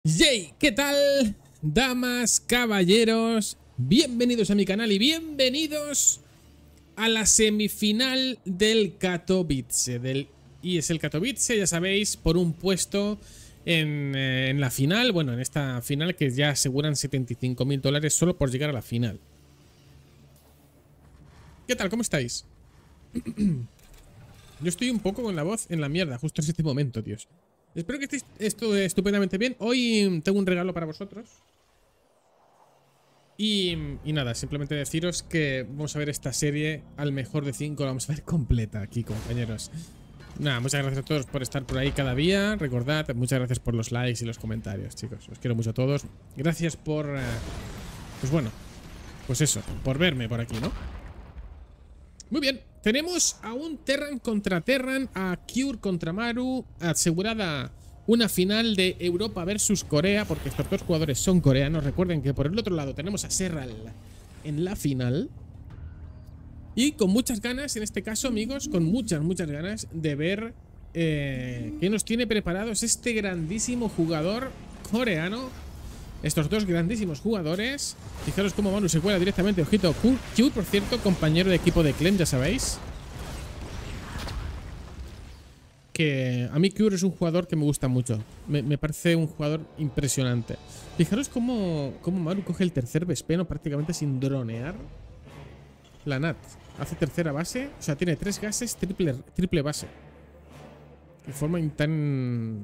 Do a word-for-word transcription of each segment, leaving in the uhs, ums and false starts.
Yay, ¿qué tal? Damas, caballeros, bienvenidos a mi canal y bienvenidos a la semifinal del Katowice, del E S L Katowice, ya sabéis, por un puesto en, eh, en la final, bueno, en esta final que ya aseguran setenta y cinco mil dólares solo por llegar a la final. ¿Qué tal? ¿Cómo estáis? Yo estoy un poco con la voz en la mierda justo en este momento, Dios. Espero que estéis esto estupendamente bien. Hoy tengo un regalo para vosotros. Y, y nada, simplemente deciros que vamos a ver esta serie al mejor de cinco. La vamos a ver completa aquí, compañeros. Nada, muchas gracias a todos por estar por ahí cada día. Recordad, muchas gracias por los likes y los comentarios, chicos. Os quiero mucho a todos. Gracias por... Eh, pues bueno, pues eso, por verme por aquí, ¿no? Muy bien, tenemos a un Terran contra Terran, a Cure contra Maru, asegurada una final de Europa versus Corea, porque estos dos jugadores son coreanos. Recuerden que por el otro lado tenemos a Serral en la final. Y con muchas ganas, en este caso, amigos, con muchas, muchas ganas de ver eh, qué nos tiene preparados este grandísimo jugador coreano. Estos dos grandísimos jugadores. Fijaros cómo Manu se cuela directamente. Ojito, Cure, por cierto, compañero de equipo de Clem, ya sabéis. Que a mí Cure es un jugador que me gusta mucho. Me, me parece un jugador impresionante. Fijaros cómo, cómo Maru coge el tercer Vespeno prácticamente sin dronear. La Nat hace tercera base. O sea, tiene tres gases, triple, triple base. De forma tan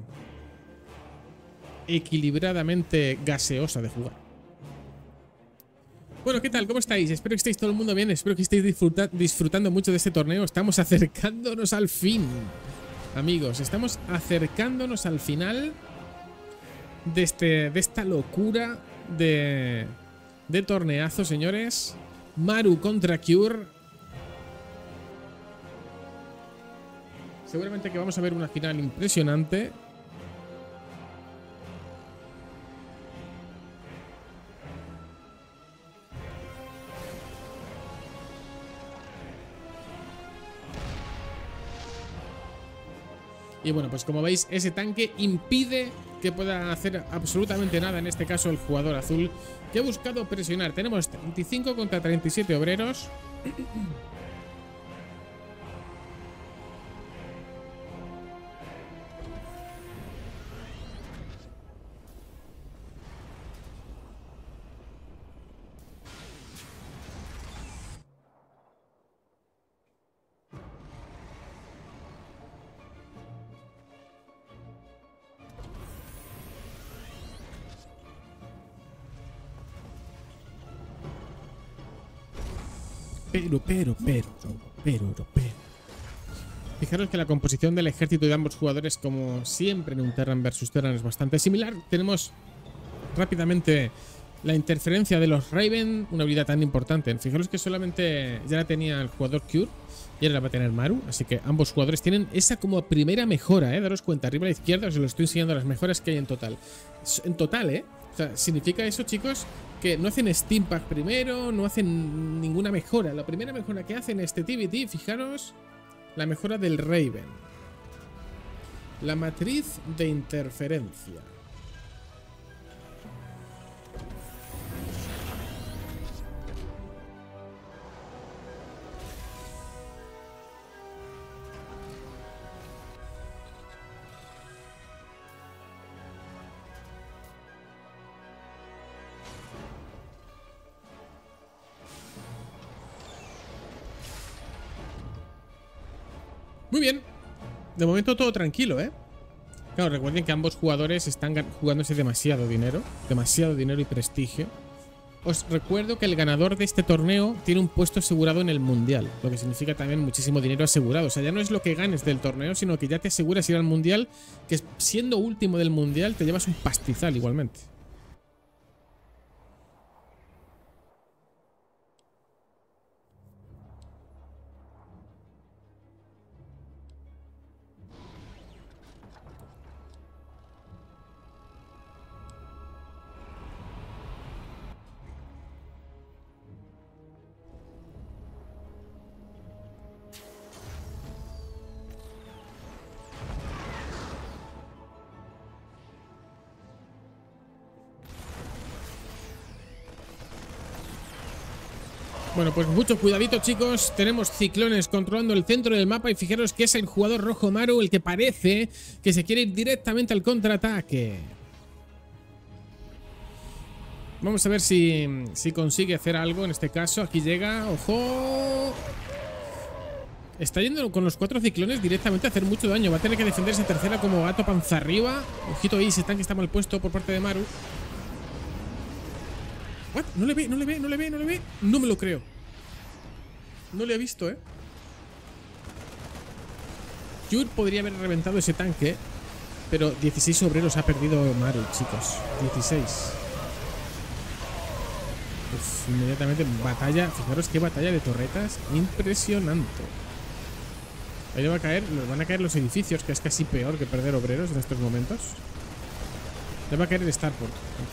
equilibradamente gaseosa de jugar. Bueno, ¿qué tal? ¿Cómo estáis? Espero que estéis todo el mundo bien. Espero que estéis disfruta disfrutando mucho de este torneo. Estamos acercándonos al fin. Amigos, estamos acercándonos al final de, este, de esta locura de, de torneazo, señores. Maru contra Cure. Seguramente que vamos a ver una final impresionante. Y bueno, pues como veis, ese tanque impide que pueda hacer absolutamente nada, en este caso el jugador azul, que ha buscado presionar. Tenemos treinta y cinco contra treinta y siete obreros. Pero, pero, pero, pero, pero. Fijaros que la composición del ejército de ambos jugadores, como siempre en un Terran versus Terran, es bastante similar. Tenemos rápidamente la interferencia de los Raven, una habilidad tan importante. Fijaros que solamente ya la tenía el jugador Cure y ahora la va a tener Maru. Así que ambos jugadores tienen esa como primera mejora, ¿eh? Daros cuenta, arriba a la izquierda os lo estoy enseñando las mejoras que hay en total. En total, ¿eh? O sea, significa eso, chicos, que no hacen Steam Pack primero, no hacen ninguna mejora. La primera mejora que hacen este T V T, fijaros, la mejora del Raven. La matriz de interferencia. Muy bien. De momento todo tranquilo, ¿eh? Claro, recuerden que ambos jugadores están jugándose demasiado dinero. Demasiado dinero y prestigio. Os recuerdo que el ganador de este torneo tiene un puesto asegurado en el Mundial. Lo que significa también muchísimo dinero asegurado. O sea, ya no es lo que ganes del torneo, sino que ya te aseguras ir al Mundial. Que siendo último del Mundial te llevas un pastizal igualmente. Bueno, pues mucho cuidadito, chicos. Tenemos ciclones controlando el centro del mapa y fijaros que es el jugador rojo Maru el que parece que se quiere ir directamente al contraataque. Vamos a ver si, si consigue hacer algo en este caso. Aquí llega, ojo. Está yendo con los cuatro ciclones directamente a hacer mucho daño. Va a tener que defenderse tercera como gato panza arriba. Ojito ahí, ese tanque está mal puesto por parte de Maru. What? No le ve, no le ve, no le ve, no le ve. No me lo creo. No le ha visto, eh. Jur podría haber reventado ese tanque, pero dieciséis obreros ha perdido Maru, chicos. dieciséis. Uf, inmediatamente batalla. Fijaros qué batalla de torretas. Impresionante. Ahí le va a caer, le van a caer los edificios, que es casi peor que perder obreros en estos momentos. Le va a caer el Starport.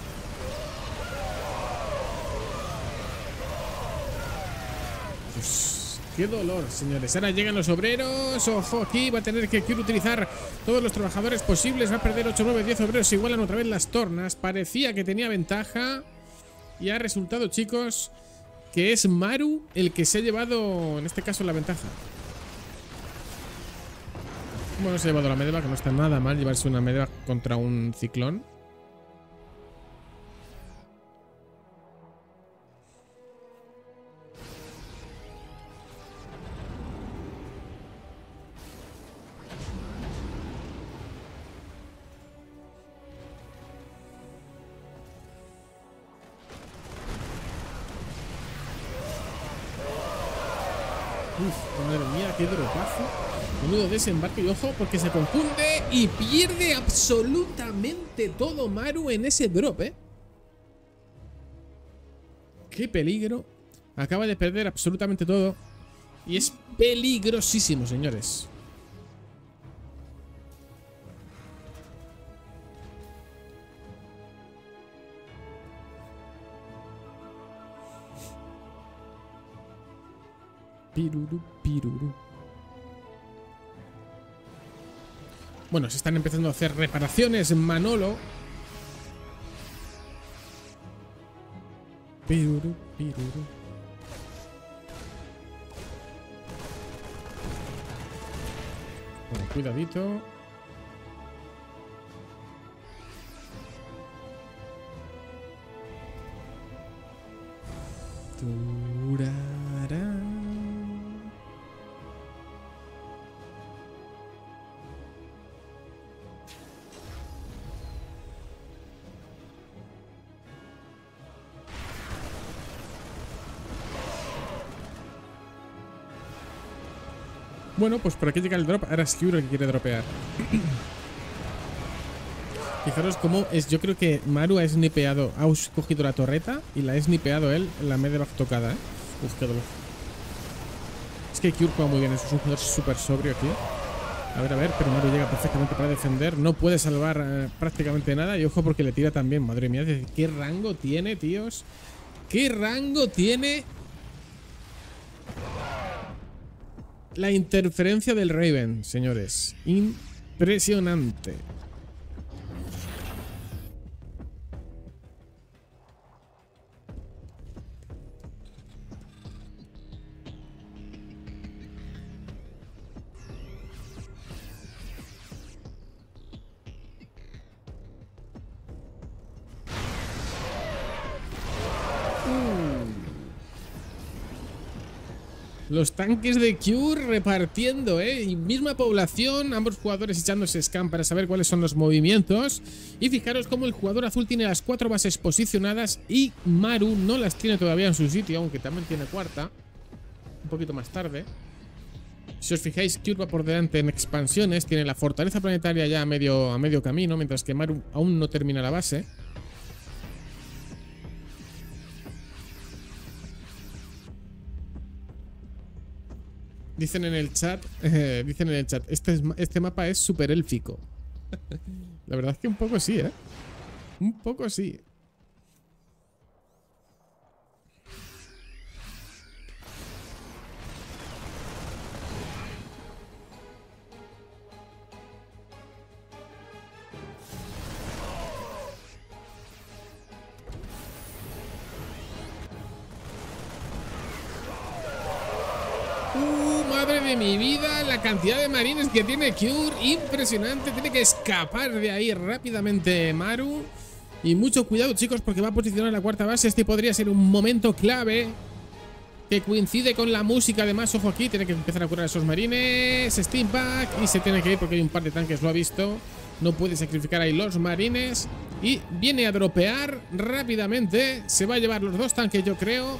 Pues, qué dolor, señores. Ahora llegan los obreros. Ojo, aquí va a tener que quiero utilizar todos los trabajadores posibles. Va a perder ocho, nueve, diez obreros. Se igualan otra vez las tornas. Parecía que tenía ventaja. Y ha resultado, chicos, que es Maru el que se ha llevado, en este caso, la ventaja. Bueno, se ha llevado la Medevac, que no está nada mal llevarse una Medevac contra un ciclón. Uf, madre mía, qué dropazo. Menudo desembarque y ojo, porque se confunde y pierde absolutamente todo Maru en ese drop, ¿eh? Qué peligro. Acaba de perder absolutamente todo. Y es peligrosísimo, señores. Piruru, piruru. Bueno, se están empezando a hacer reparaciones en Manolo. Piruru, piruru. Bueno, cuidadito. Turará. Bueno, pues por aquí llega el drop. Ahora es Cure el que quiere dropear. Fijaros cómo es. Yo creo que Maru ha snipeado, ha cogido la torreta y la ha snipeado él en la Medevac tocada, ¿eh? Uf, qué dolor. Es que Cure juega muy bien. Es un jugador súper sobrio aquí. A ver, a ver, pero Maru llega perfectamente para defender. No puede salvar eh, prácticamente nada. Y ojo porque le tira también. Madre mía, ¿qué rango tiene, tíos? ¿Qué rango tiene la interferencia del Raven, señores? Impresionante. Los tanques de Cure repartiendo, ¿eh? Y misma población, ambos jugadores echándose scan para saber cuáles son los movimientos. Y fijaros cómo el jugador azul tiene las cuatro bases posicionadas y Maru no las tiene todavía en su sitio, aunque también tiene cuarta. Un poquito más tarde. Si os fijáis, Cure va por delante en expansiones, tiene la fortaleza planetaria ya a medio, a medio camino, mientras que Maru aún no termina la base. Dicen en el chat, eh, dicen en el chat, este, es, este mapa es súper élfico. La verdad es que un poco sí, ¿eh? Un poco sí. madre de mi vida, la cantidad de marines que tiene Cure, impresionante. Tiene que escapar de ahí rápidamente Maru. Y mucho cuidado, chicos, porque va a posicionar la cuarta base. Este podría ser un momento clave que coincide con la música. Además, ojo aquí, tiene que empezar a curar a esos marines. Steampack, y se tiene que ir porque hay un par de tanques, lo ha visto. No puede sacrificar ahí los marines. Y viene a dropear rápidamente. Se va a llevar los dos tanques, yo creo.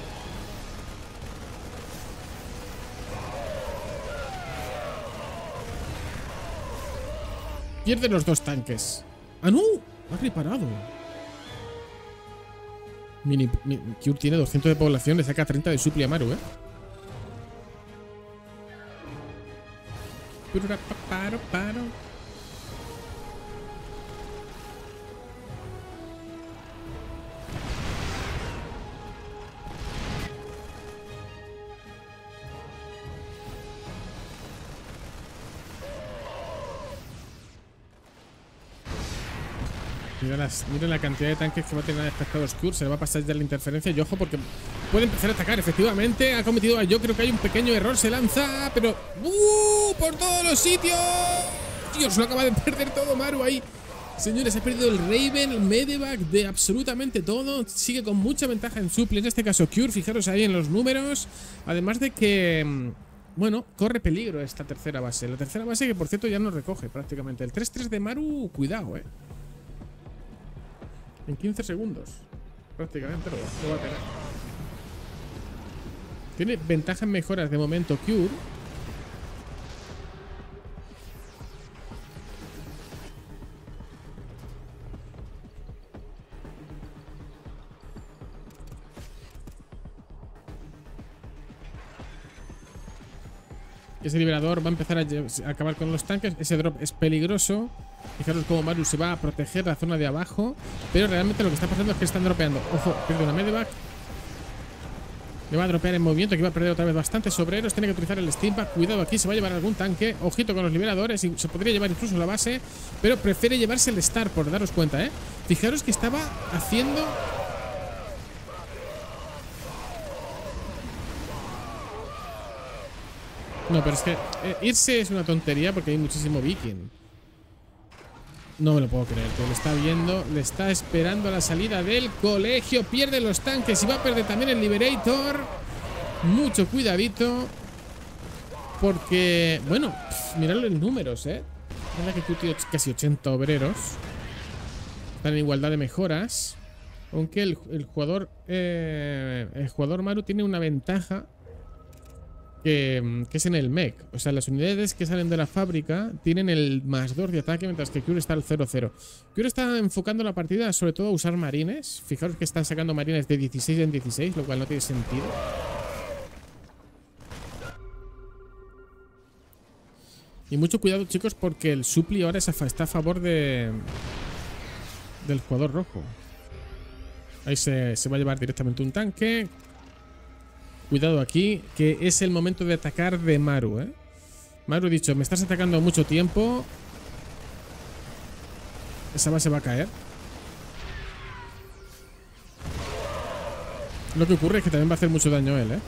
Pierde los dos tanques. ¡Ah, no! Ha reparado. Mini, mini, Cure tiene doscientos de población. Le saca treinta de supli a Maru, ¿eh? Paro, paro. Mira, las, mira la cantidad de tanques que va a tener despertados Cure. Se le va a pasar ya la interferencia. Y ojo, porque puede empezar a atacar. Efectivamente, ha cometido. Yo creo que hay un pequeño error. Se lanza, pero. ¡Uh! ¡Por todos los sitios! Dios, lo acaba de perder todo Maru ahí. Señores, ha perdido el Raven, el Medevac, de absolutamente todo. Sigue con mucha ventaja en supli. En este caso, Cure. Fijaros ahí en los números. Además de que. Bueno, corre peligro esta tercera base. La tercera base que, por cierto, ya no recoge prácticamente. El tres tres de Maru, cuidado, eh. En quince segundos. Prácticamente lo, lo va a tener. Tiene ventajas mejoras de momento Cure. Ese liberador va a empezar a, a acabar con los tanques. Ese drop es peligroso. Fijaros cómo Maru se va a proteger la zona de abajo. Pero realmente lo que está pasando es que están dropeando. Ojo, pierde una medevac. Le va a dropear en movimiento, que va a perder otra vez bastantes obreros. Tiene que utilizar el Steampack. Cuidado aquí, se va a llevar algún tanque. Ojito con los liberadores. Y se podría llevar incluso la base. Pero prefiere llevarse el Star, por daros cuenta, ¿eh? Fijaros que estaba haciendo... No, pero es que eh, irse es una tontería porque hay muchísimo viking. No me lo puedo creer, que lo está viendo. Le está esperando a la salida del colegio. Pierde los tanques y va a perder también el Liberator. Mucho cuidadito. Porque, bueno, pff, miradlo en números, ¿eh? Mira que tiene casi ochenta obreros. Están en igualdad de mejoras. Aunque el, el jugador eh, el jugador Maru tiene una ventaja. Que, que es en el mech. O sea, las unidades que salen de la fábrica tienen el más dos de ataque, mientras que Cure está al cero cero. Cure está enfocando la partida sobre todo a usar marines. Fijaros que están sacando marines de dieciséis en dieciséis, lo cual no tiene sentido. Y mucho cuidado, chicos, porque el supli ahora está a favor de del jugador rojo. Ahí se, se va a llevar directamente un tanque. Cuidado aquí, que es el momento de atacar de Maru, ¿eh? Maru ha dicho, me estás atacando mucho tiempo. Esa base va a caer. Lo que ocurre es que también va a hacer mucho daño él, ¿eh?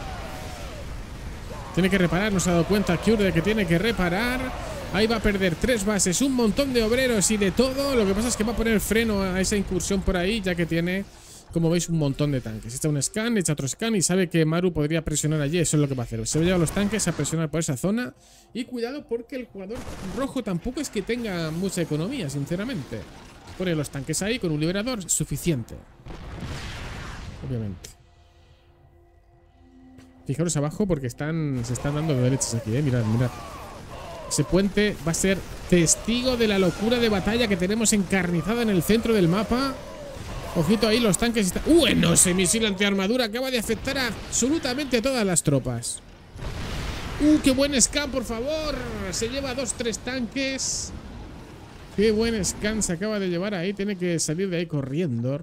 Tiene que reparar, no se ha dado cuenta Cure de que tiene que reparar. Ahí va a perder tres bases, un montón de obreros y de todo. Lo que pasa es que va a poner freno a esa incursión por ahí, ya que tiene... Como veis, un montón de tanques. Echa un scan, echa otro scan y sabe que Maru podría presionar allí. Eso es lo que va a hacer. Se va a llevar los tanques a presionar por esa zona. Y cuidado porque el jugador rojo tampoco es que tenga mucha economía, sinceramente. Pone los tanques ahí con un liberador suficiente. Obviamente. Fijaros abajo porque están se están dando de derechas aquí, eh. Mirad, mirad. Ese puente va a ser testigo de la locura de batalla que tenemos encarnizada en el centro del mapa. Ojito ahí, los tanques están... ¡Uh! No, ese misil antiarmadura acaba de afectar a absolutamente a todas las tropas. ¡Uh! ¡Qué buen scan, por favor! Se lleva dos, tres tanques. ¡Qué buen scan se acaba de llevar ahí! Tiene que salir de ahí corriendo.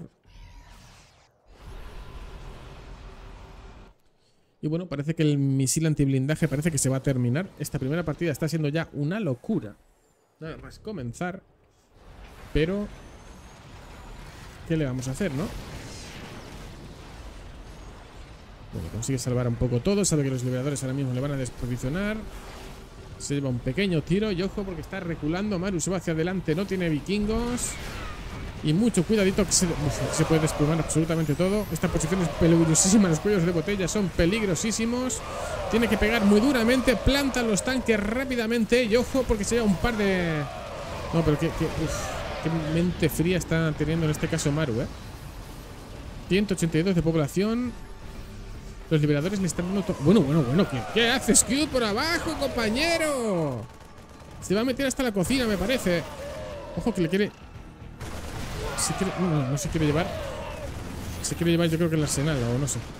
Y bueno, parece que el misil antiblindaje parece que se va a terminar. Esta primera partida está siendo ya una locura. Nada más comenzar. Pero... ¿qué le vamos a hacer, no? Bueno, consigue salvar un poco todo. Sabe que los liberadores ahora mismo le van a desposicionar. Se lleva un pequeño tiro y ojo porque está reculando. Maru se va hacia adelante, no tiene vikingos. Y mucho cuidadito que se, uf, se puede desplumar absolutamente todo. Esta posición es peligrosísima, los cuellos de botella son peligrosísimos. Tiene que pegar muy duramente, planta los tanques rápidamente. Y ojo porque se lleva un par de... No, pero qué, qué, uf, qué mente fría está teniendo en este caso Maru, ¿eh? ciento ochenta y dos de población. Los liberadores le están dando... Bueno, bueno, bueno. ¿Qué, qué haces, Q, por abajo, compañero? Se va a meter hasta la cocina, me parece. Ojo que le quiere... Se quiere... No, no, no se quiere llevar. Se quiere llevar yo creo que el arsenal, o no sé.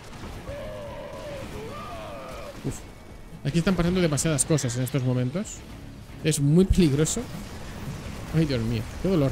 Uf. Aquí están pasando demasiadas cosas en estos momentos. Es muy peligroso. Ay, Dios mío. Qué dolor.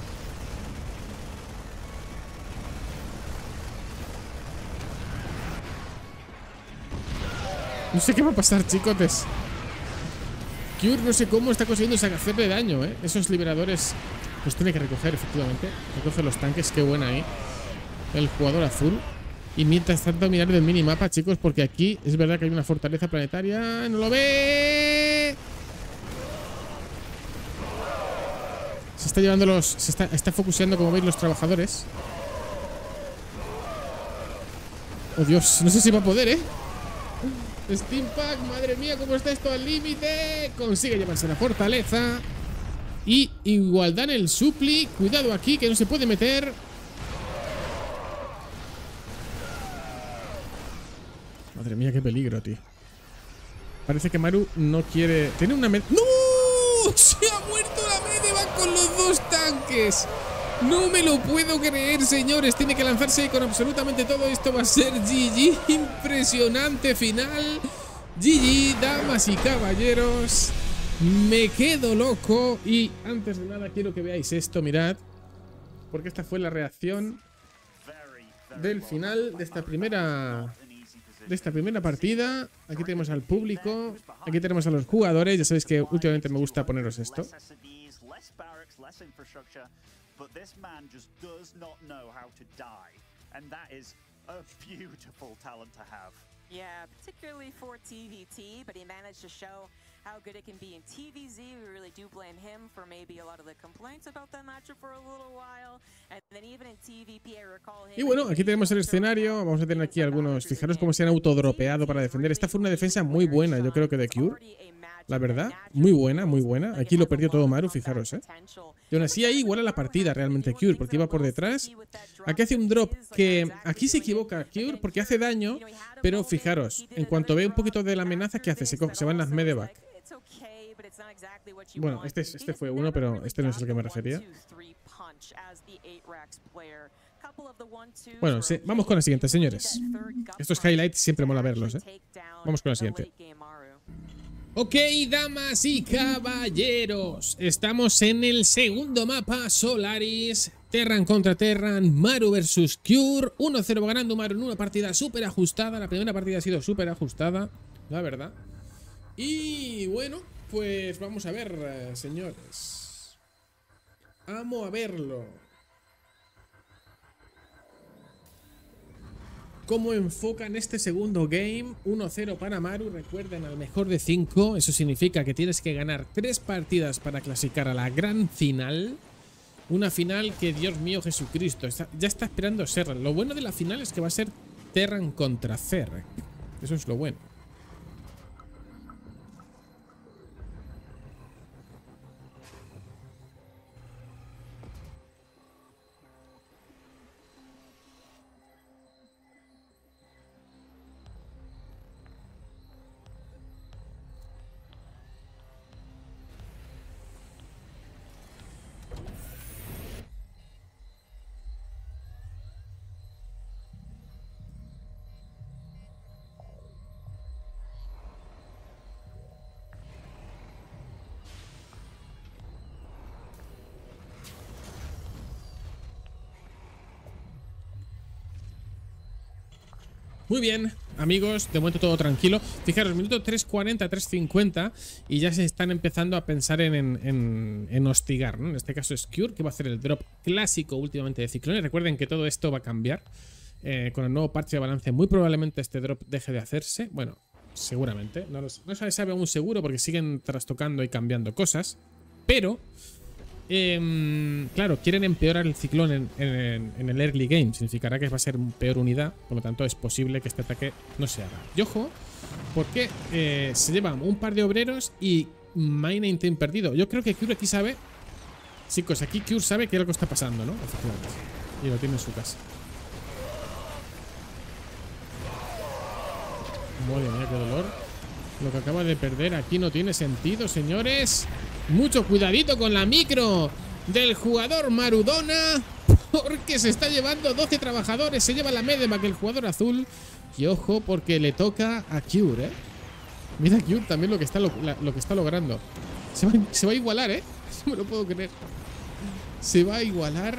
No sé qué va a pasar, chicotes. Cure no sé cómo está consiguiendo hacerle daño, ¿eh? Esos liberadores los tiene que recoger, efectivamente. Recoge los tanques, qué buena ahí el jugador azul. Y mientras tanto mirar del minimapa, chicos, porque aquí es verdad que hay una fortaleza planetaria. ¡No lo ve! Se está llevando los... Se está, está focuseando, como veis, los trabajadores. Oh, Dios, no sé si va a poder, ¿eh? Steampack, madre mía, cómo está esto al límite. Consigue llevarse la fortaleza. Y igualdad en el supli. Cuidado aquí, que no se puede meter. Madre mía, qué peligro, tío. Parece que Maru no quiere... Tiene una... Med... ¡No! ¡Se ha muerto la Medevac con los dos tanques! No me lo puedo creer, señores. Tiene que lanzarse con absolutamente todo. Esto va a ser G G. Impresionante final. G G, damas y caballeros. Me quedo loco. Y antes de nada quiero que veáis esto, mirad. Porque esta fue la reacción del final de esta primera... De esta primera partida. Aquí tenemos al público. Aquí tenemos a los jugadores. Ya sabéis que últimamente me gusta poneros esto. But this man just does not know how to die, and that is a beautiful talent to have. Yeah, particularly for T V T, but he managed to show how good it can be in T V Z. We really do blame him for maybe a lot of the complaints about that matchup for a little while, and then even in T V P I recall him. Y bueno, aquí tenemos el escenario. Vamos a tener aquí algunos. Fijaros cómo se han autodropeado para defender. Esta fue una defensa muy buena, yo creo que de Cure. La verdad, muy buena, muy buena. Aquí lo perdió todo Maru, fijaros, ¿eh? Y aún así ahí iguala la partida realmente Cure, porque iba por detrás. Aquí hace un drop que... Aquí se equivoca Cure porque hace daño, pero fijaros, en cuanto ve un poquito de la amenaza, ¿qué hace? Se, se van las Medevac. Bueno, este, este fue uno, pero este no es el que me refería. Bueno, sí, vamos con la siguiente, señores. Estos highlights siempre mola verlos, ¿eh? Vamos con la siguiente. Ok, damas y caballeros, estamos en el segundo mapa, Solaris, Terran contra Terran, Maru versus Cure, uno cero va ganando Maru en una partida súper ajustada. La primera partida ha sido súper ajustada, la verdad. Y bueno, pues vamos a ver, eh, señores. Vamos a verlo. Cómo enfocan este segundo game. Uno cero para Maru. Recuerden, al mejor de cinco. Eso significa que tienes que ganar tres partidas para clasificar a la gran final. Una final que, Dios mío, Jesucristo, está, ya está esperando Serran. Lo bueno de la final es que va a ser Terran contra Zerg. Eso es lo bueno. Muy bien, amigos, de momento todo tranquilo. Fijaros, minuto tres cuarenta, tres cincuenta y ya se están empezando a pensar en, en, en, en hostigar, ¿no? En este caso es Cure, que va a hacer el drop clásico últimamente de Ciclones. Recuerden que todo esto va a cambiar. Eh, con el nuevo parche de balance muy probablemente este drop deje de hacerse. Bueno, seguramente. No, lo, no se sabe aún seguro porque siguen trastocando y cambiando cosas. Pero, eh, claro, quieren empeorar el ciclón en, en, en el early game. Significará que va a ser peor unidad. Por lo tanto, es posible que este ataque no se haga. Y ojo, porque eh, se llevan un par de obreros y Mining Team perdido. Yo creo que Cure aquí sabe... Chicos, aquí Cure sabe qué es lo que está pasando, ¿no? Efectivamente. Y lo tiene en su casa. Madre mía, qué dolor. Lo que acaba de perder aquí no tiene sentido, señores. Mucho cuidadito con la micro del jugador Marudona, porque se está llevando doce trabajadores. Se lleva la Medemac el jugador azul. Y ojo, porque le toca a Cure, ¿eh? Mira Cure también lo que está, lo, la, lo que está logrando. Se va, se va a igualar, ¿eh? No me lo puedo creer. Se va a igualar.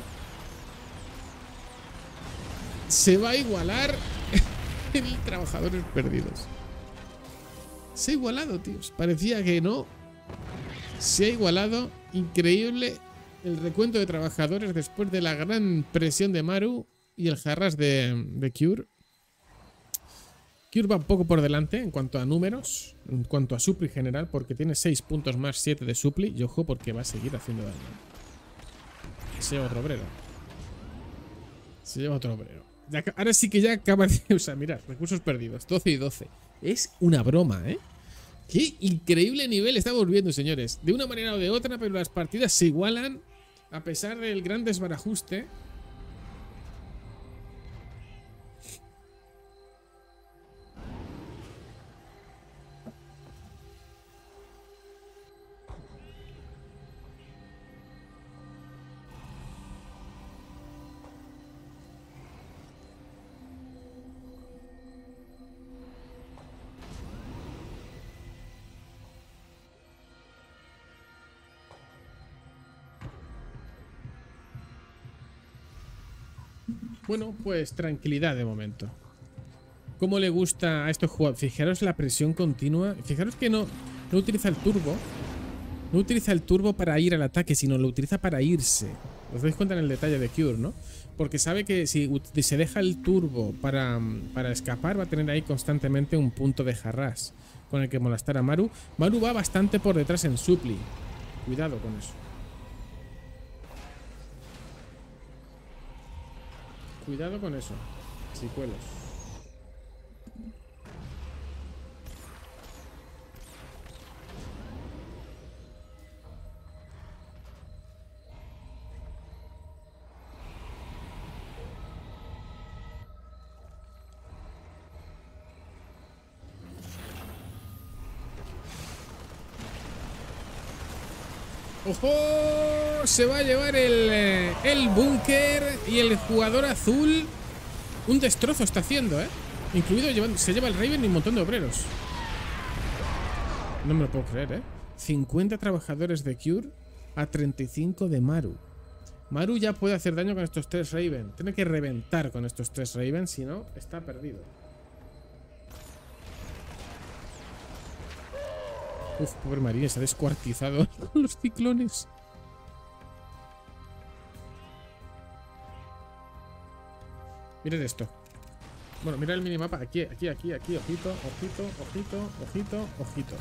Se va a igualar el trabajadores perdidos. Se ha igualado, tíos. Parecía que no. Se ha igualado. Increíble el recuento de trabajadores después de la gran presión de Maru y el jarras de, de Cure. Cure va un poco por delante en cuanto a números, en cuanto a supli general, porque tiene seis puntos más siete de supli. Y ojo, porque va a seguir haciendo daño. Se lleva otro obrero. Se lleva otro obrero. Ya, ahora sí que ya acaba de... O sea, mirad, recursos perdidos, doce y doce. Es una broma, ¿eh? Qué increíble nivel estamos viendo, señores. De una manera o de otra, pero las partidas se igualan a pesar del gran desbarajuste. Bueno, pues tranquilidad de momento. ¿Cómo le gusta a estos jugadores? Fijaros la presión continua. Fijaros que no, no utiliza el turbo. No utiliza el turbo para ir al ataque, sino lo utiliza para irse. Os dais cuenta en el detalle de Cure, ¿no? Porque sabe que si se deja el turbo para, para escapar, va a tener ahí constantemente un punto de jarras con el que molestar a Maru. Maru va bastante por detrás en supli. Cuidado con eso. Cuidado con eso, chicuelos. ¡Ojo! Se va a llevar el, eh, el búnker y el jugador azul. Un destrozo está haciendo, ¿eh? Incluido llevando, se lleva el Raven y un montón de obreros. No me lo puedo creer, ¿eh? cincuenta trabajadores de Cure a treinta y cinco de Maru. Maru ya puede hacer daño con estos tres Raven. Tiene que reventar con estos tres Raven, si no, está perdido. Uf, pobre Marine, se ha descuartizado con los ciclones. Mirad esto. Bueno, mirad el minimapa. Aquí, aquí, aquí, aquí. Ojito, ojito, ojito, ojito, ojito.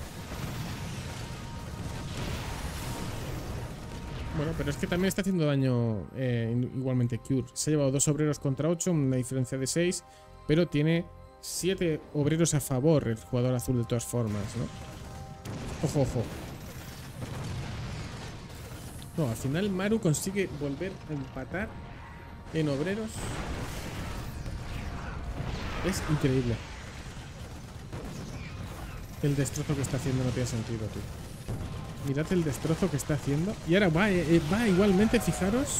Bueno, pero es que también está haciendo daño eh, igualmente Cure. Se ha llevado dos obreros contra ocho, una diferencia de seis, pero tiene siete obreros a favor el jugador azul de todas formas, ¿no? Ojo, ojo. No, al final Maru consigue volver a empatar en obreros. Es increíble. El destrozo que está haciendo no tiene sentido, tío. Mirad el destrozo que está haciendo. Y ahora va, eh, va igualmente, fijaros.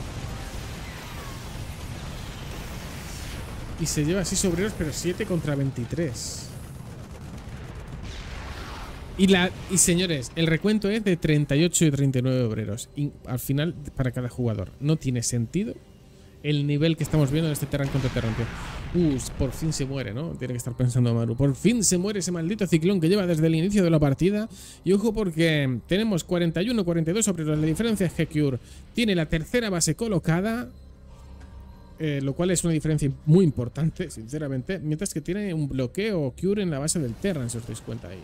Y se lleva seis obreros, pero siete contra veintitrés. Y, la, y señores, el recuento es de treinta y ocho y treinta y nueve obreros. Y al final, para cada jugador. No tiene sentido el nivel que estamos viendo en este Terran contra Terran, tío. Uh, por fin se muere, ¿no? Tiene que estar pensando Maru. Por fin se muere ese maldito ciclón que lleva desde el inicio de la partida. Y ojo porque tenemos cuarenta y uno, cuarenta y dos obreros. La diferencia es que Cure tiene la tercera base colocada. eh, lo cual es una diferencia muy importante, sinceramente. Mientras que tiene un bloqueo Cure en la base del Terran, si os dais cuenta ahí.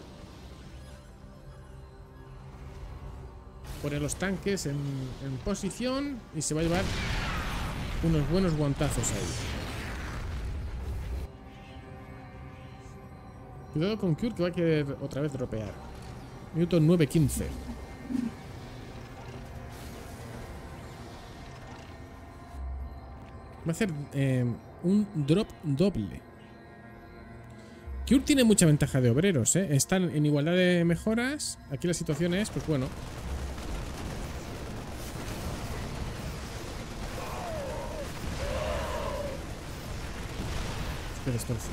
Pone los tanques en, en posición y se va a llevar unos buenos guantazos ahí. Cuidado con Cure, que va a querer otra vez dropear. Minuto nueve quince. Va a hacer eh, un drop doble. Cure tiene mucha ventaja de obreros, ¿eh? Están en igualdad de mejoras. Aquí la situación es, pues bueno. Qué destrozo.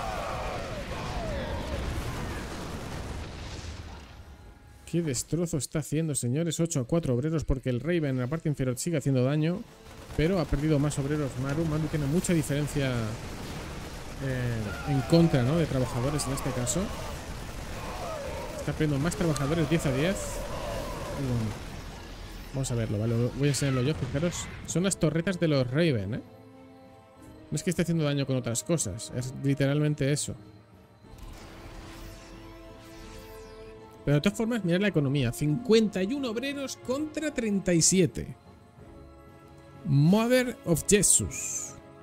Qué destrozo está haciendo, señores. ocho a cuatro obreros porque el Raven en la parte inferior sigue haciendo daño. Pero ha perdido más obreros Maru. Maru tiene mucha diferencia eh, en contra, ¿no? De trabajadores en este caso. Está perdiendo más trabajadores, diez a diez. Y bueno, vamos a verlo, ¿vale? Voy a enseñarlo yo, fijaros. Son las torretas de los Raven, ¿eh? No es que esté haciendo daño con otras cosas. Es literalmente eso. Pero de todas formas, mirad la economía. cincuenta y uno obreros contra treinta y siete. Mother of Jesus.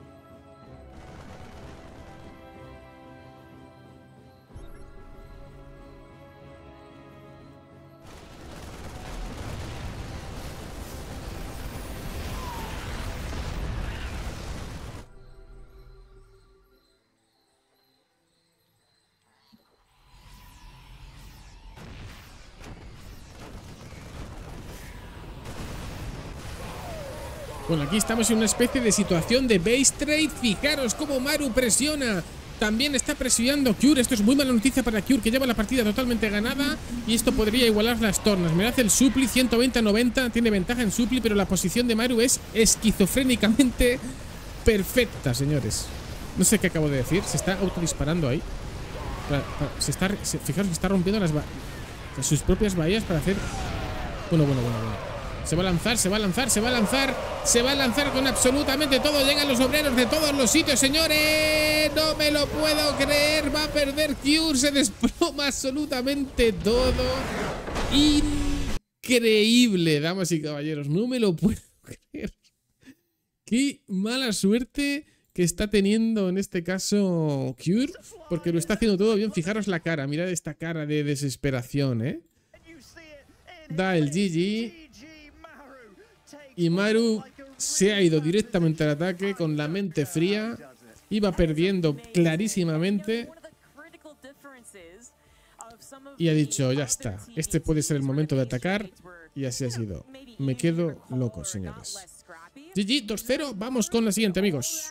Bueno, aquí estamos en una especie de situación de base trade. Fijaros cómo Maru presiona. También está presionando Cure. Esto es muy mala noticia para Cure, que lleva la partida totalmente ganada. Y esto podría igualar las tornas. Me hace el Supli, ciento veinte a noventa. Tiene ventaja en Supli, pero la posición de Maru es esquizofrénicamente perfecta, señores. No sé qué acabo de decir. Se está autodisparando ahí. Se está, se, fijaros que está rompiendo las sus propias bahías para hacer... Bueno, bueno, bueno, bueno. Se va a lanzar, se va a lanzar, se va a lanzar. Se va a lanzar con absolutamente todo. Llegan los obreros de todos los sitios, señores. No me lo puedo creer. Va a perder Cure. Se desploma absolutamente todo. Increíble, damas y caballeros. No me lo puedo creer. Qué mala suerte que está teniendo en este caso Cure. Porque lo está haciendo todo bien. Fijaros la cara. Mirad esta cara de desesperación, ¿eh? Da el G G. Y Maru se ha ido directamente al ataque con la mente fría. Iba perdiendo clarísimamente. Y ha dicho, ya está. Este puede ser el momento de atacar. Y así ha sido. Me quedo loco, señores. G G, dos cero. Vamos con la siguiente, amigos.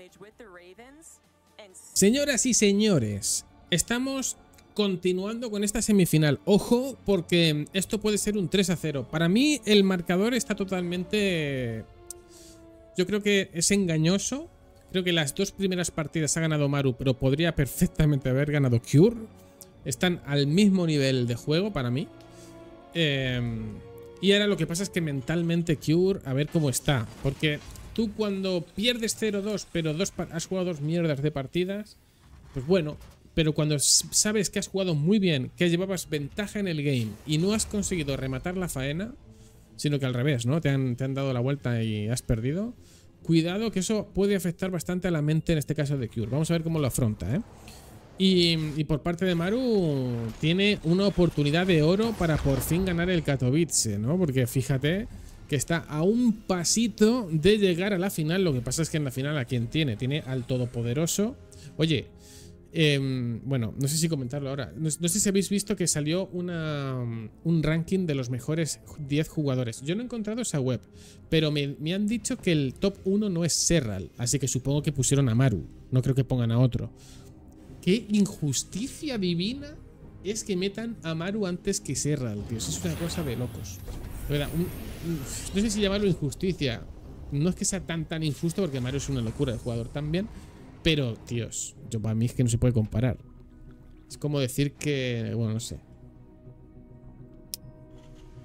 Señoras y señores, estamos continuando con esta semifinal. Ojo, porque esto puede ser un tres a cero. Para mí el marcador está totalmente... Yo creo que es engañoso. Creo que las dos primeras partidas ha ganado Maru, pero podría perfectamente haber ganado Cure. Están al mismo nivel de juego para mí. Eh, y ahora lo que pasa es que mentalmente Cure, a ver cómo está. Porque tú cuando pierdes cero dos, pero dos, has jugado dos mierdas de partidas, pues bueno... Pero cuando sabes que has jugado muy bien, que llevabas ventaja en el game y no has conseguido rematar la faena, sino que al revés, ¿no? Te han, te han dado la vuelta y has perdido. Cuidado, que eso puede afectar bastante a la mente, en este caso de Cure. Vamos a ver cómo lo afronta, ¿eh? Y, y por parte de Maru tiene una oportunidad de oro para por fin ganar el Katowice, ¿no? Porque fíjate que está a un pasito de llegar a la final. Lo que pasa es que en la final, ¿a quién tiene? Tiene al todopoderoso. Oye... Eh, bueno, no sé si comentarlo ahora. No, no sé si habéis visto que salió una, un ranking de los mejores diez jugadores. Yo no he encontrado esa web, pero me, me han dicho que el top uno no es Serral. Así que supongo que pusieron a Maru. No creo que pongan a otro. Qué injusticia divina es que metan a Maru antes que Serral, tío. Eso es una cosa de locos. Verdad, un, un, no sé si llamarlo injusticia. No es que sea tan tan injusto, porque Maru es una locura de jugador también. Pero, tíos, yo para mí es que no se puede comparar. Es como decir que... Bueno, no sé.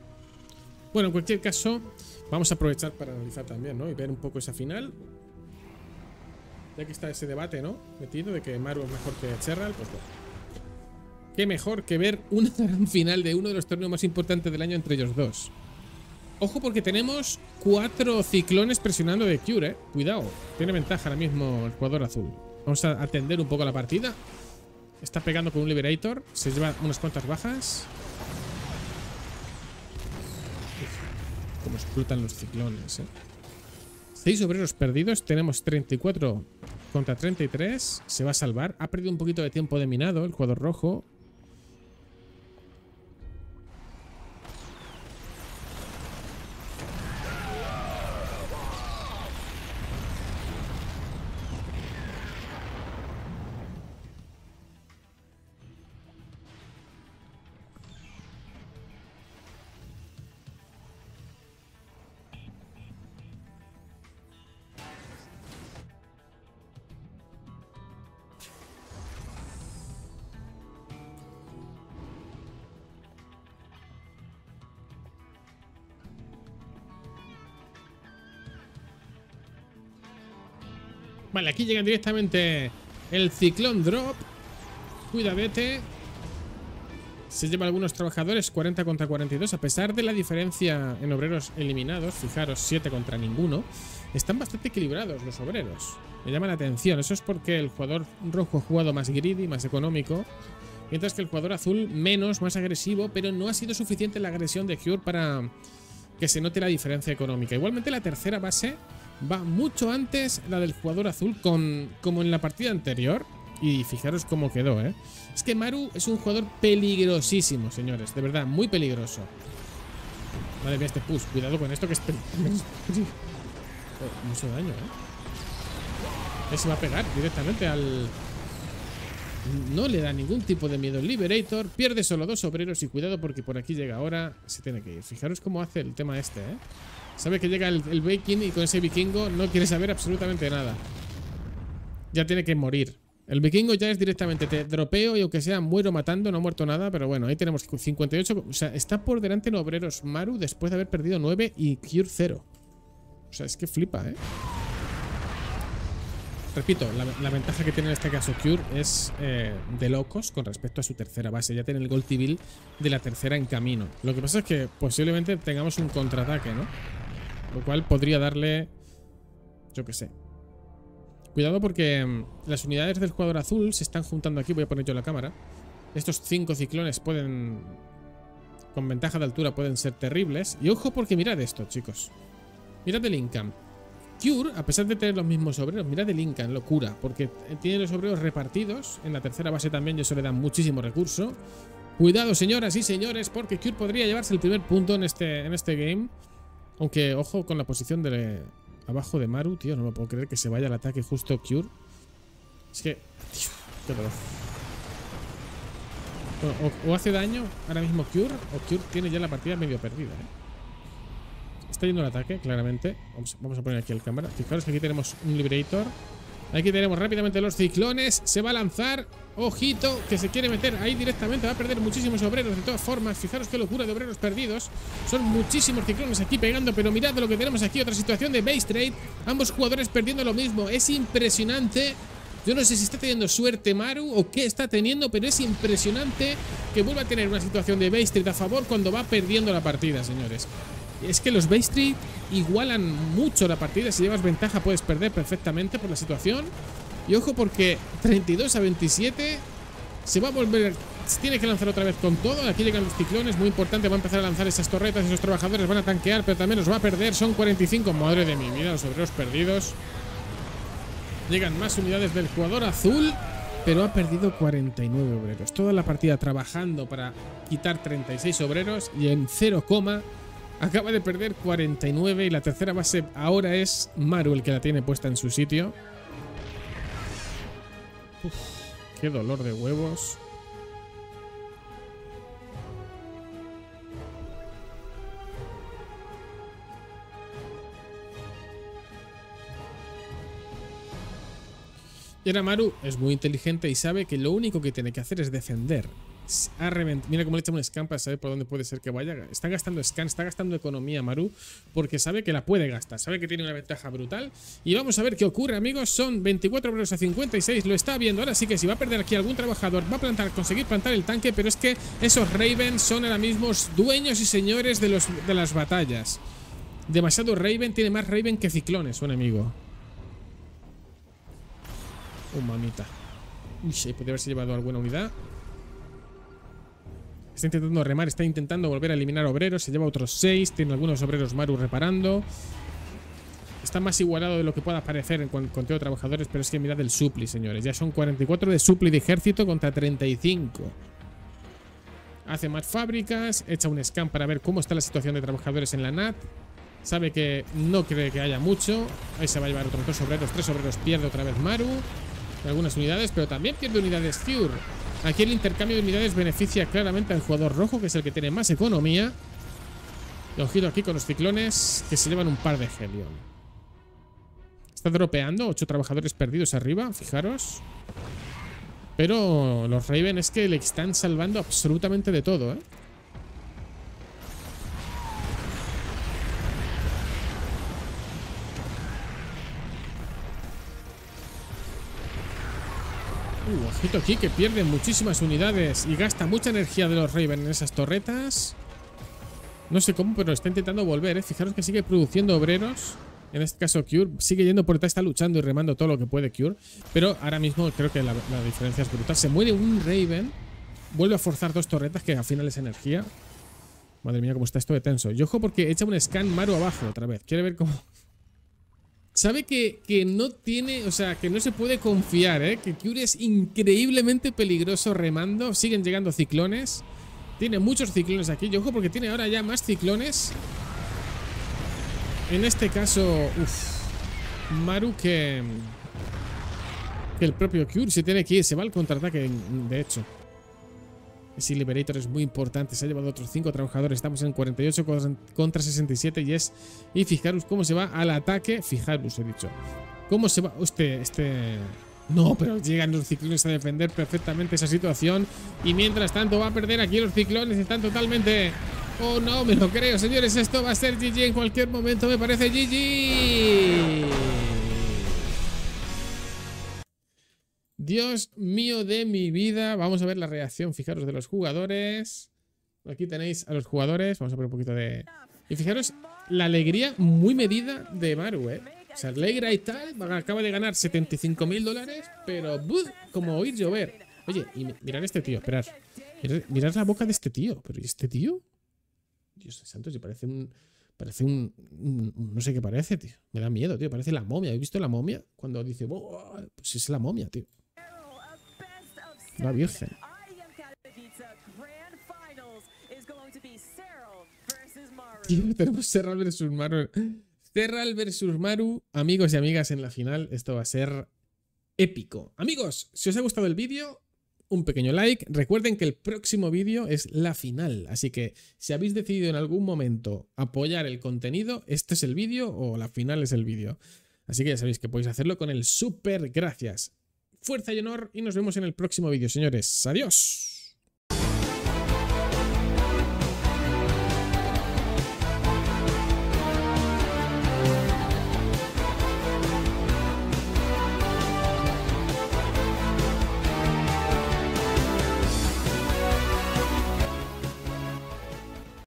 Bueno, en cualquier caso, vamos a aprovechar para analizar también, ¿no? Y ver un poco esa final. Ya que está ese debate, ¿no? Metido de que Maru es mejor que Serral, pues bueno. Qué mejor que ver una gran final de uno de los torneos más importantes del año entre ellos dos. Ojo porque tenemos cuatro ciclones presionando de Cure, ¿eh? Cuidado, tiene ventaja ahora mismo el jugador azul. Vamos a atender un poco la partida. Está pegando con un Liberator, se lleva unas cuantas bajas. Uf, cómo explotan los ciclones, ¿eh? seis obreros perdidos, tenemos treinta y cuatro contra treinta y tres. Se va a salvar, ha perdido un poquito de tiempo de minado el jugador rojo. Vale, aquí llegan directamente el ciclón drop. Cuidadete. Se lleva algunos trabajadores, cuarenta contra cuarenta y dos. A pesar de la diferencia en obreros eliminados, fijaros, siete contra ninguno, están bastante equilibrados los obreros. Me llama la atención. Eso es porque el jugador rojo ha jugado más greedy, más económico, mientras que el jugador azul menos, más agresivo, pero no ha sido suficiente la agresión de Cure para que se note la diferencia económica. Igualmente la tercera base va mucho antes la del jugador azul, con, como en la partida anterior. Y fijaros cómo quedó, ¿eh? Es que Maru es un jugador peligrosísimo, señores. De verdad, muy peligroso. Madre mía, este push. Cuidado con esto que es peligroso. Oh, mucho daño, ¿eh? Ese va a pegar directamente al... No le da ningún tipo de miedo el Liberator. Pierde solo dos obreros y cuidado porque por aquí llega ahora. Se tiene que ir. Fijaros cómo hace el tema este, ¿eh? Sabe que llega el, el Viking y con ese vikingo no quiere saber absolutamente nada. Ya tiene que morir. El vikingo ya es directamente, te dropeo y aunque sea muero matando, no ha muerto nada, pero bueno, ahí tenemos cincuenta y ocho, o sea, está por delante en obreros Maru después de haber perdido nueve y Cure cero. O sea, es que flipa, ¿eh? Repito, la, la ventaja que tiene en este caso Cure es eh, de locos con respecto a su tercera base. Ya tiene el Gold Bill de la tercera en camino. Lo que pasa es que posiblemente tengamos un contraataque, ¿no? Lo cual podría darle, yo qué sé. Cuidado porque mmm, las unidades del jugador azul se están juntando aquí. Voy a poner yo la cámara. Estos cinco ciclones pueden, con ventaja de altura, pueden ser terribles. Y ojo porque mirad esto, chicos. Mirad el income. Cure, a pesar de tener los mismos obreros, mirad el income, locura. Porque tiene los obreros repartidos. En la tercera base también, y eso le da muchísimo recurso. Cuidado, señoras y señores, porque Cure podría llevarse el primer punto en este, en este game. Aunque, ojo con la posición de... abajo de Maru, tío, no me puedo creer que se vaya al ataque justo Cure. Es que... Tío, qué dolor. Bueno, o, o hace daño ahora mismo Cure, o Cure tiene ya la partida medio perdida, ¿eh? Está yendo al ataque, claramente. Vamos, vamos a poner aquí el cámara. Fijaros que aquí tenemos un Liberator. Aquí tenemos rápidamente los ciclones. Se va a lanzar. Ojito, que se quiere meter ahí directamente. Va a perder muchísimos obreros de todas formas. Fijaros qué locura de obreros perdidos. Son muchísimos ciclones aquí pegando. Pero mirad lo que tenemos aquí. Otra situación de base trade. Ambos jugadores perdiendo lo mismo. Es impresionante. Yo no sé si está teniendo suerte Maru o qué está teniendo, pero es impresionante que vuelva a tener una situación de base trade a favor cuando va perdiendo la partida, señores. Es que los base trade igualan mucho la partida. Si llevas ventaja puedes perder perfectamente por la situación. Y ojo porque treinta y dos a veintisiete se va a volver, se tiene que lanzar otra vez con todo. Aquí llegan los ciclones, muy importante. Va a empezar a lanzar esas torretas. Esos trabajadores van a tanquear, pero también los va a perder. Son cuarenta y cinco, madre de mi vida, los obreros perdidos. Llegan más unidades del jugador azul, pero ha perdido cuarenta y nueve obreros. Toda la partida trabajando para quitar treinta y seis obreros y en cero, acaba de perder cuarenta y nueve y la tercera base ahora es Maru el que la tiene puesta en su sitio. Uf, qué dolor de huevos. Y ahora Maru es muy inteligente y sabe que lo único que tiene que hacer es defender. Ha reventado. Mira cómo le echa un scan para saber por dónde puede ser que vaya. Está gastando scan, está gastando economía Maru, porque sabe que la puede gastar, sabe que tiene una ventaja brutal. Y vamos a ver qué ocurre, amigos. Son veinticuatro obreros a cincuenta y seis, lo está viendo. Ahora sí que si va a perder aquí algún trabajador, va a plantar, conseguir plantar el tanque, pero es que esos Raven son ahora mismo dueños y señores de, los, de las batallas. Demasiado Raven, tiene más Raven que ciclones, su enemigo. Oh, mamita. Uy, ahí podría haberse llevado alguna unidad. Está intentando remar, está intentando volver a eliminar obreros. Se lleva otros seis, tiene algunos obreros Maru reparando. Está más igualado de lo que pueda parecer en conteo de trabajadores, pero es que mirad el supli, señores. Ya son cuarenta y cuatro de supli de ejército contra treinta y cinco. Hace más fábricas, echa un scan para ver cómo está la situación de trabajadores en la N A T. Sabe que no cree que haya mucho. Ahí se va a llevar otros dos obreros, tres obreros. Pierde otra vez Maru en algunas unidades, pero también pierde unidades Cure. Aquí el intercambio de unidades beneficia claramente al jugador rojo, que es el que tiene más economía. Y ojito aquí con los ciclones, que se llevan un par de Helion. Está dropeando, ocho trabajadores perdidos arriba, fijaros. Pero los Raven es que le están salvando absolutamente de todo, ¿eh? Uh, ojito aquí que pierde muchísimas unidades y gasta mucha energía de los Raven en esas torretas. No sé cómo, pero está intentando volver, ¿eh? Fijaros que sigue produciendo obreros. En este caso Cure sigue yendo por detrás, está luchando y remando todo lo que puede Cure. Pero ahora mismo creo que la, la diferencia es brutal. Se muere un Raven. Vuelve a forzar dos torretas, que al final es energía. Madre mía, cómo está esto de tenso. Y ojo porque echa un scan Maru abajo otra vez. Quiere ver cómo... Sabe que, que no tiene, o sea, que no se puede confiar, ¿eh? Que Cure es increíblemente peligroso remando. Siguen llegando ciclones. Tiene muchos ciclones aquí. Y ojo porque tiene ahora ya más ciclones. En este caso, uff, Maru que, que el propio Cure se tiene que ir. Se va al contraataque, de hecho. Ese Liberator es muy importante. Se ha llevado otros cinco trabajadores. Estamos en cuarenta y ocho contra sesenta y siete. Y es. Y fijaros cómo se va al ataque. Fijaros, he dicho. Cómo se va. Este. Este. No, pero llegan los ciclones a defender perfectamente esa situación. Y mientras tanto va a perder aquí los ciclones. Están totalmente. Oh, no, me lo creo, señores. Esto va a ser G G en cualquier momento. Me parece G G. Dios mío de mi vida. Vamos a ver la reacción, fijaros, de los jugadores. Aquí tenéis a los jugadores. Vamos a poner un poquito de... Y fijaros la alegría muy medida de Maru, ¿eh? Se alegra y tal. Acaba de ganar setenta y cinco mil dólares. Pero, ¡bud!, como oír llover. Oye, y mirad a este tío, esperad. Mirad, mirad la boca de este tío. ¿Pero y este tío? Dios santo, si parece un... Parece un, un, un... No sé qué parece, tío. Me da miedo, tío. Parece la momia. ¿Habéis visto la momia? Cuando dice... Oh, pues es la momia, tío. La virgen. Tío, tenemos Serral versus Maru. Serral versus Maru. Amigos y amigas, en la final esto va a ser épico. Amigos, si os ha gustado el vídeo, un pequeño like. Recuerden que el próximo vídeo es la final. Así que si habéis decidido en algún momento apoyar el contenido, este es el vídeo o la final es el vídeo. Así que ya sabéis que podéis hacerlo con el super gracias. Fuerza y honor y nos vemos en el próximo vídeo, señores. Adiós.